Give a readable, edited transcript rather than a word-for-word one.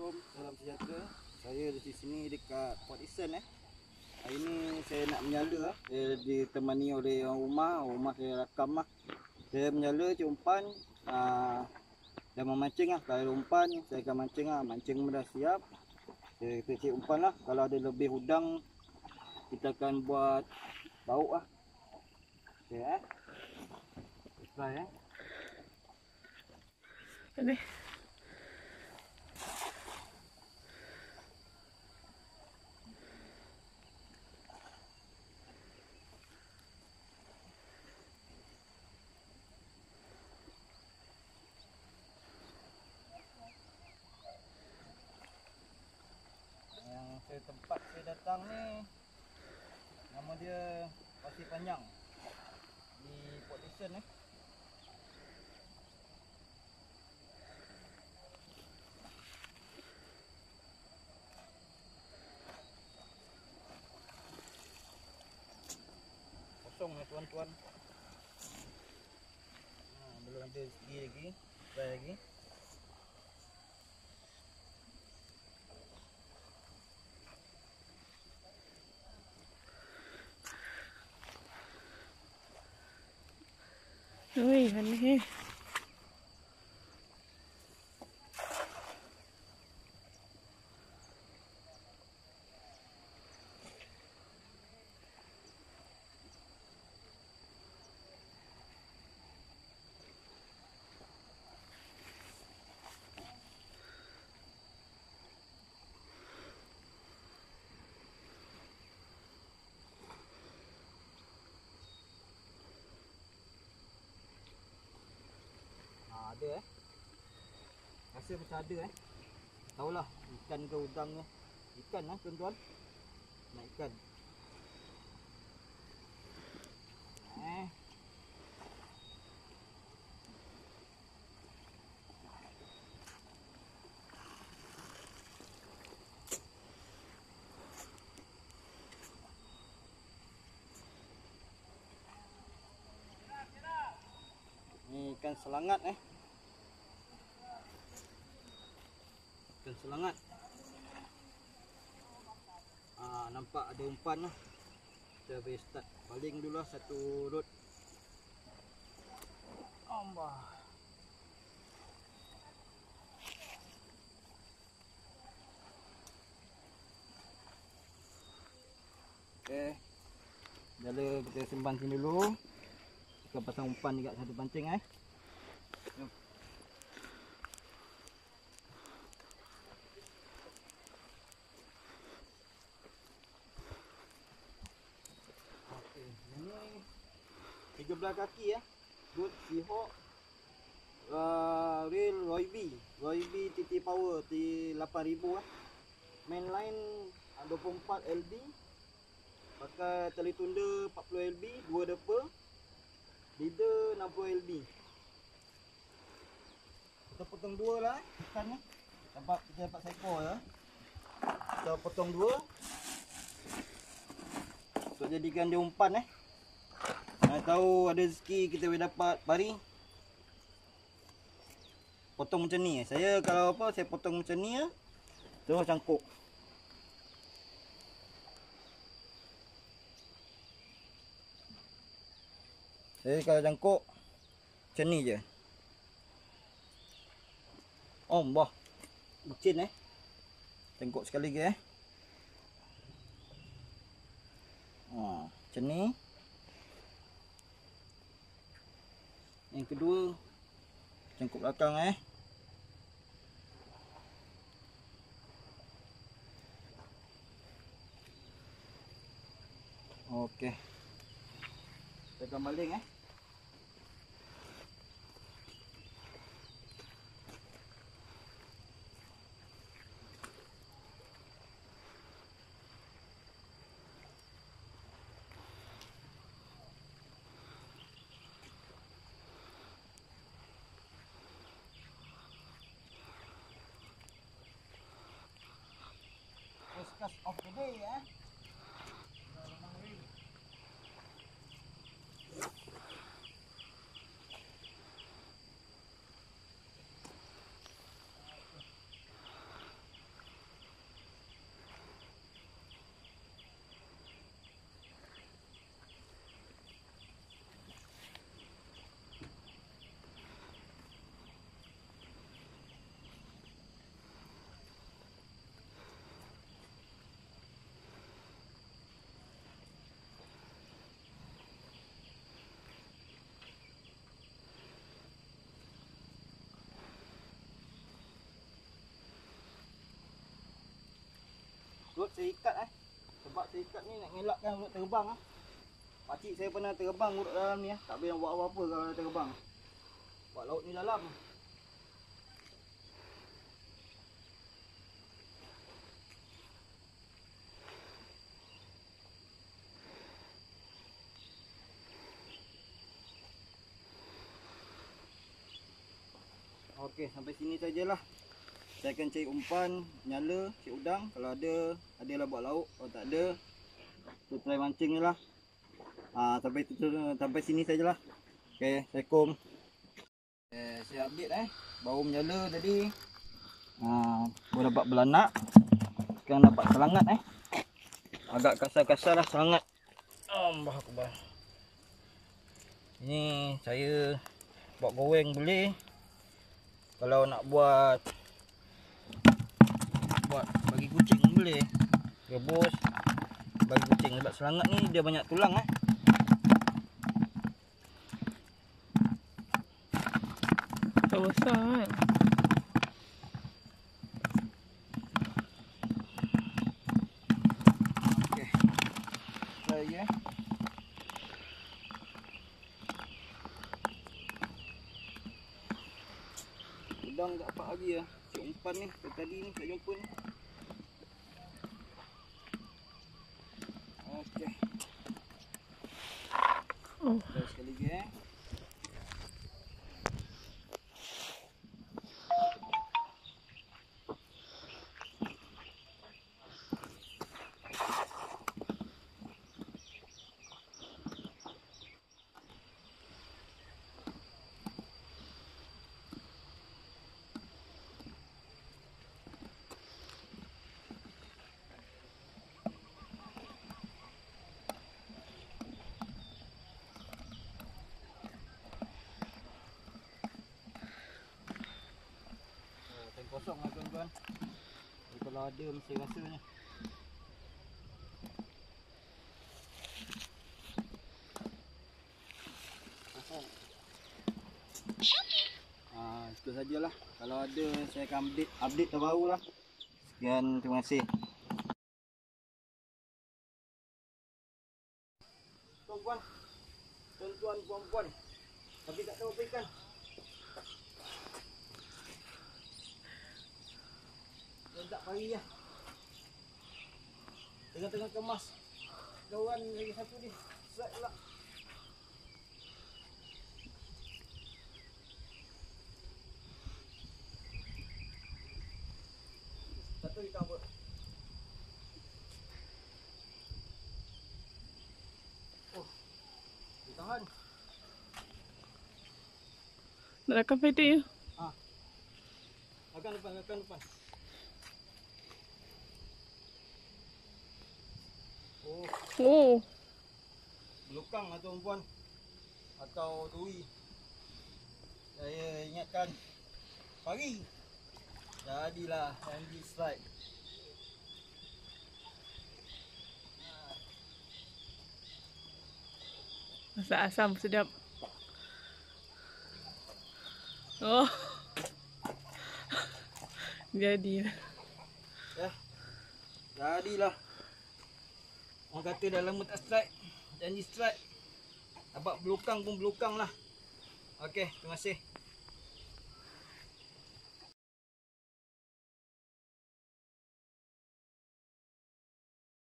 Assalamualaikum, salam sejahtera. Saya di sini dekat Port Isen. Hari ini saya nak menyala. Saya ditemani oleh orang rumah saya rakam lah. Saya menyala cik umpan dan memancing lah. Kalau ada umpan saya akan mancing lah. Mancing dah siap. Saya kata cik umpan lah. Kalau ada lebih udang kita akan buat bauk lah. Okay try Ini. tempat saya datang ni, nama dia Pasir Panjang di Port Isen . Kosong lah tuan-tuan. Belum ada segi lagi, try lagi. Ui, aneh. Ada rasa macam ada tahulah ikan ke udang ke. Ikan lah tuan-tuan, nak ikan. Ni ikan selangat ikan selangat. Nampak ada umpan lah. Kita boleh start baling dulu lah satu rod. Ambah. Okey. Jala kita simpan sini dulu. Kita pasang umpan dekat satu pancing Jom. Okey, ini 13 kaki Good Seahawk reel Roy B TT Power T8000 Mainline 24 LB. Pakai tali tunda 40 LB, 2 depa. Leader 60 LB. Kita potong dua lah ikan ni. Sebab kita dapat seekor ya. Kita potong dua untuk jadikan dia umpan Mana tahu ada rezeki kita boleh dapat pari. Potong macam ni Saya kalau apa saya potong macam ni terus cangkuk. Jadi kalau cangkuk macam ni je. Oh, bah. Bucin Cangkuk sekali lagi macam ni. Yang kedua cangkuk belakang Okey. Kita akan baling First cast of the day saya ikat Sebab saya ikat ni nak ngelakkan urut terbang Pakcik saya pernah terbang urut dalam ni Tak boleh nak buat apa-apa kalau dah terbang. Buat laut ni dalam. Okey, sampai sini sajalah. Saya akan cari umpan, nyala, cik udang. Kalau ada, adalah buat lauk. Kalau tak ada, kita try mancing je lah. Sampai sini sajalah. Okey, Assalamualaikum. Saya update baru menyala tadi. Baru dapat belanak. Sekarang dapat selangat Agak kasar-kasar lah selangat. Allahu Akbar. Ini saya buat goreng boleh. Kalau nak buat bagi kucing boleh. Rebus bagi kucing sebab selangat ni dia banyak tulang Tak besar kan? Okey. Try lagi Udang tak dapat lagi Cik umpan ni tadi ni tak jumpa ni. Okey. Try sekali lagi kosong lah tuan-tuan. Kalau ada mesti rasanya. Kosong. Itu sajalah. Kalau ada saya akan update terbaru lah. Sekian, terima kasih. Tuan-tuan, puan-puan. Tapi tak tahu apa ikan. Tak pagi lah. Tengah-tengah kemas. Kawan lagi satu ni. Set pula. Tak tahu ikan apa. Oh. Ditahan. Nak rakam fighting ya? Akan depan. Oh. Belukang atau umpan atau duri. Saya ingatkan pagi. Jadilah Andy strike. Masak asam sedap. Oh. Jadi. Jadilah. Orang kata dah lama tak strike. Janji strike. Dapat belukang pun belukang lah. Okey, terima kasih.